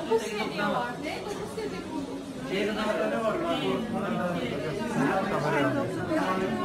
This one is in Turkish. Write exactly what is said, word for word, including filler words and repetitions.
dokuz sedye var. Ne? dokuz sedye buldum. Diğeri daha ne var?